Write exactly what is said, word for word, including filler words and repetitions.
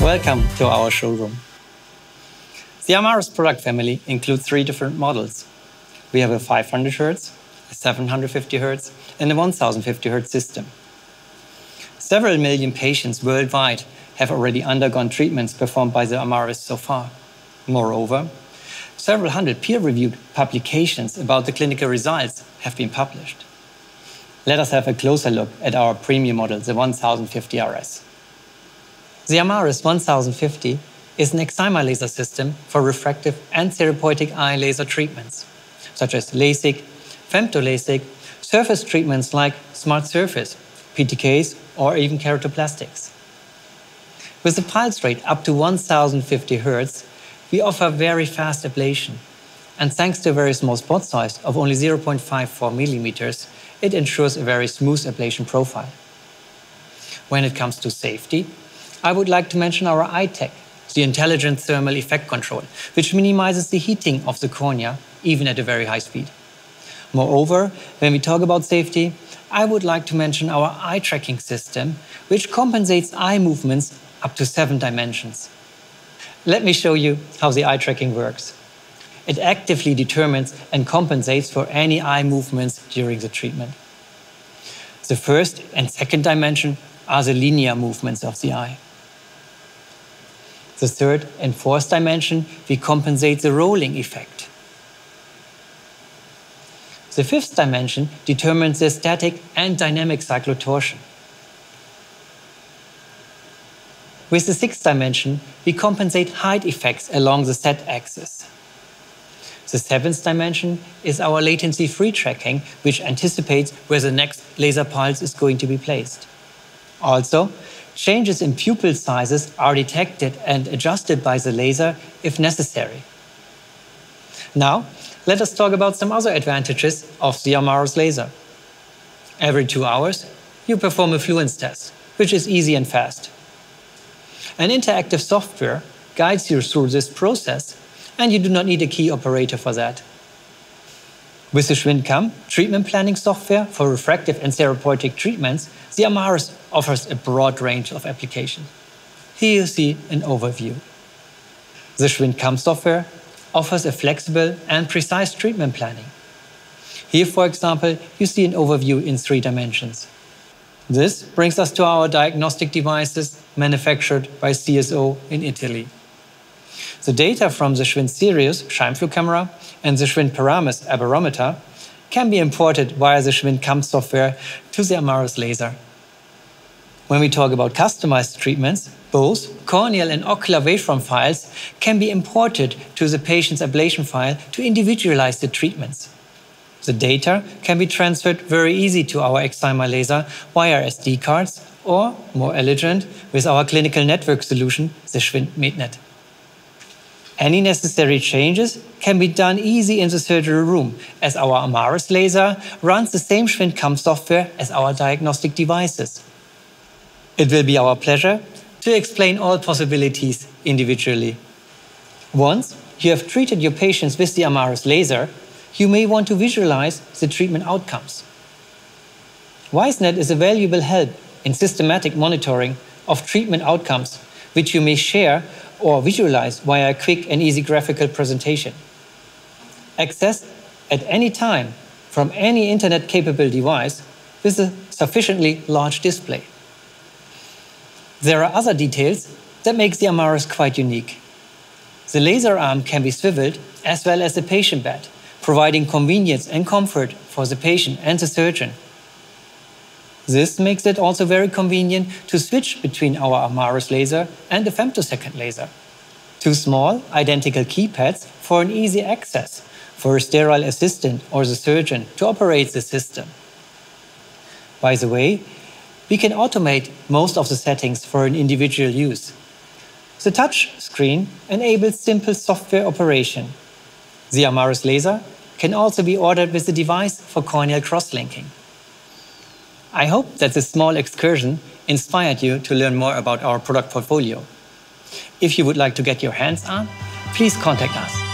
Welcome to our showroom. The Amaris product family includes three different models. We have a five hundred hertz, a seven hundred fifty hertz, and a one thousand fifty hertz system. Several million patients worldwide have already undergone treatments performed by the Amaris so far. Moreover, several hundred peer-reviewed publications about the clinical results have been published. Let us have a closer look at our premium model, the one thousand fifty R S. The Amaris one thousand fifty is an excimer laser system for refractive and therapeutic eye laser treatments, such as LASIK, femtoLASIK, surface treatments like Smart Surface, P T Ks, or even keratoplastics. With a pulse rate up to one thousand fifty hertz, we offer very fast ablation. And thanks to a very small spot size of only zero point five four millimeters, it ensures a very smooth ablation profile. When it comes to safety, I would like to mention our I-Tech, the intelligent thermal effect control, which minimizes the heating of the cornea, even at a very high speed. Moreover, when we talk about safety, I would like to mention our eye tracking system, which compensates eye movements up to seven dimensions. Let me show you how the eye tracking works. It actively determines and compensates for any eye movements during the treatment. The first and second dimension are the linear movements of the eye. The third and fourth dimension, we compensate the rolling effect. The fifth dimension determines the static and dynamic cyclotorsion. With the sixth dimension, we compensate height effects along the Z-axis. The seventh dimension is our latency-free tracking, which anticipates where the next laser pulse is going to be placed. Also, changes in pupil sizes are detected and adjusted by the laser if necessary. Now, let us talk about some other advantages of the Amaris laser. Every two hours, you perform a fluence test, which is easy and fast. An interactive software guides you through this process, and you do not need a key operator for that. With the SchwindCam treatment planning software for refractive and therapeutic treatments, the Amaris offers a broad range of applications. Here you see an overview. The SchwindCam software offers a flexible and precise treatment planning. Here, for example, you see an overview in three dimensions. This brings us to our diagnostic devices manufactured by C S O in Italy. The data from the Schwind Sirius Scheimpflug camera and the Schwind Paramus aberrometer can be imported via the SchwindCam software to the Amaris laser. When we talk about customized treatments, both corneal and ocular waveform files can be imported to the patient's ablation file to individualize the treatments. The data can be transferred very easy to our excimer laser via S D cards or, more elegant, with our clinical network solution, the Schwind MedNet. Any necessary changes can be done easy in the surgery room, as our Amaris laser runs the same SchwindCam software as our diagnostic devices. It will be our pleasure to explain all possibilities individually. Once you have treated your patients with the Amaris laser, you may want to visualize the treatment outcomes. WISENet is a valuable help in systematic monitoring of treatment outcomes, which you may share or visualize via a quick and easy graphical presentation. Accessed at any time from any internet-capable device with a sufficiently large display. There are other details that make the Amaris quite unique. The laser arm can be swiveled as well as the patient bed, providing convenience and comfort for the patient and the surgeon. This makes it also very convenient to switch between our Amaris laser and the femtosecond laser. Two small, identical keypads for an easy access for a sterile assistant or the surgeon to operate the system. By the way, we can automate most of the settings for an individual use. The touch screen enables simple software operation. The Amaris laser can also be ordered with the device for corneal cross-linking. I hope that this small excursion inspired you to learn more about our product portfolio. If you would like to get your hands on, please contact us.